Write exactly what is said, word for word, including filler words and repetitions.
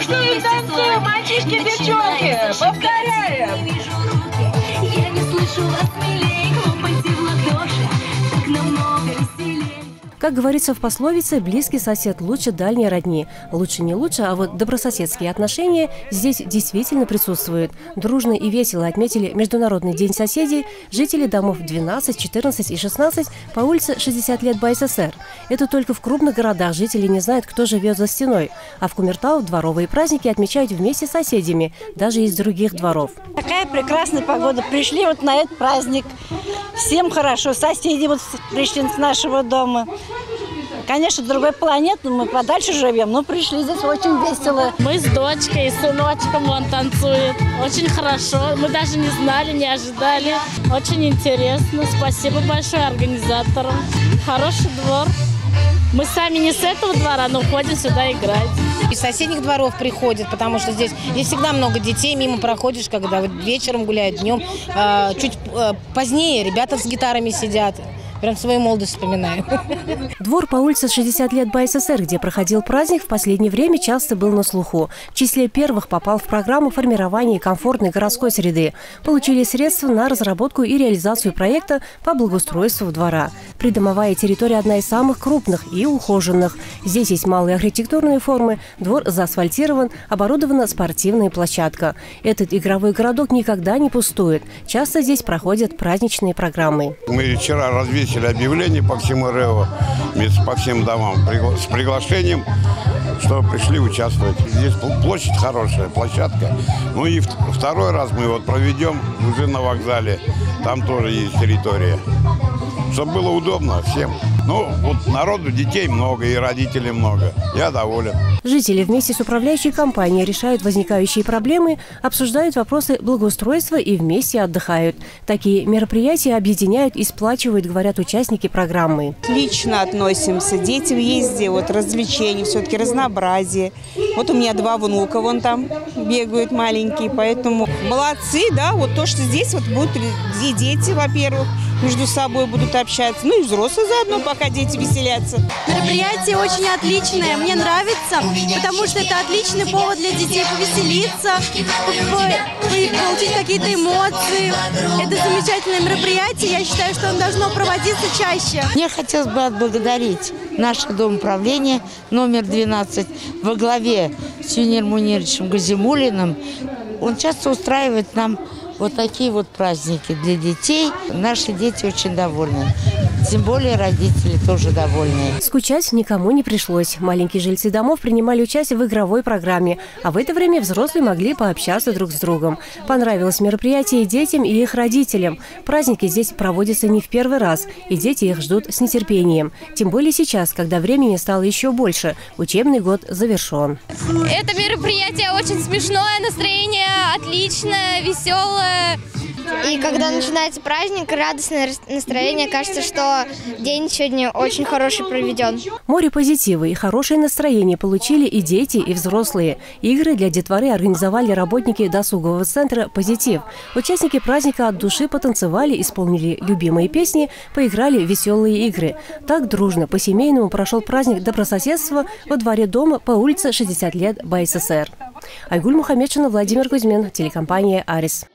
Танцуем, танцуем, мальчишки, девчонки, повторяем. Я не слышу вас, милей, хлопайте в ладоши, так намного веселей. Как говорится в пословице, близкий сосед лучше дальней родни. Лучше не лучше, а вот добрососедские отношения здесь действительно присутствуют. Дружно и весело отметили Международный день соседей жители домов двенадцать, четырнадцать и шестнадцать по улице шестьдесят лет БССР. Это только в крупных городах жители не знают, кто живет за стеной. А в Кумертау дворовые праздники отмечают вместе с соседями, даже из других дворов. Такая прекрасная погода. Пришли вот на этот праздник. Всем хорошо. Соседи вот пришли с нашего дома. Конечно, другой планеты, мы подальше живем, но пришли здесь очень весело. Мы с дочкой, с сыночком, он танцует. Очень хорошо. Мы даже не знали, не ожидали. Очень интересно. Спасибо большое организаторам. Хороший двор. Мы сами не с этого двора, но ходим сюда играть. Из соседних дворов приходят, потому что здесь, здесь всегда много детей, мимо проходишь, когда вот вечером гуляют, днем. А, чуть а, позднее ребята с гитарами сидят. Прям свою молодость вспоминаю. Двор по улице шестьдесят лет БССР, где проходил праздник, в последнее время часто был на слуху. В числе первых попал в программу формирования комфортной городской среды. Получили средства на разработку и реализацию проекта по благоустройству двора. Придомовая территория одна из самых крупных и ухоженных. Здесь есть малые архитектурные формы, двор заасфальтирован, оборудована спортивная площадка. Этот игровой городок никогда не пустует. Часто здесь проходят праздничные программы. Мы вчера развесили объявление по всему РЭО, по всем домам с приглашением, что пришли участвовать. Здесь площадь хорошая, площадка. Ну и второй раз мы вот проведем уже на вокзале. Там тоже есть территория. Чтобы было удобно всем. Ну, вот народу, детей много и родителей много. Я доволен. Жители вместе с управляющей компанией решают возникающие проблемы, обсуждают вопросы благоустройства и вместе отдыхают. Такие мероприятия объединяют и сплачивают, говорят участники программы. Лично относимся. Дети в езде, вот развлечения, все-таки разнообразие. Вот у меня два внука вон там бегают маленькие, поэтому молодцы, да, вот то, что здесь вот будут и дети, во-первых, между собой будут общаться, ну и взрослые заодно, пока дети веселятся. Мероприятие очень отличное, мне нравится, потому что это отличный повод для детей повеселиться, получить какие-то эмоции. Это замечательное мероприятие, я считаю, что оно должно проводиться чаще. Мне хотелось бы отблагодарить наше Дом управления номер двенадцать во главе с Юниером Мунировичем Газимуллиным. Он часто устраивает нам вот такие вот праздники для детей. Наши дети очень довольны. Тем более родители тоже довольны. Скучать никому не пришлось. Маленькие жильцы домов принимали участие в игровой программе, а в это время взрослые могли пообщаться друг с другом. Понравилось мероприятие и детям, и их родителям. Праздники здесь проводятся не в первый раз, и дети их ждут с нетерпением. Тем более сейчас, когда времени стало еще больше. Учебный год завершен. Это мероприятие очень смешное, настроение отличное, веселое. И когда начинается праздник, радостное настроение, кажется, что день сегодня очень хороший проведен. Море позитива и хорошее настроение получили и дети, и взрослые. Игры для детворы организовали работники досугового центра «Позитив». Участники праздника от души потанцевали, исполнили любимые песни, поиграли в веселые игры. Так дружно по-семейному прошел праздник добрососедства во дворе дома по улице шестьдесят лет БССР. Айгуль Мухаммедшина, Владимир Кузьмин, телекомпания «Арис».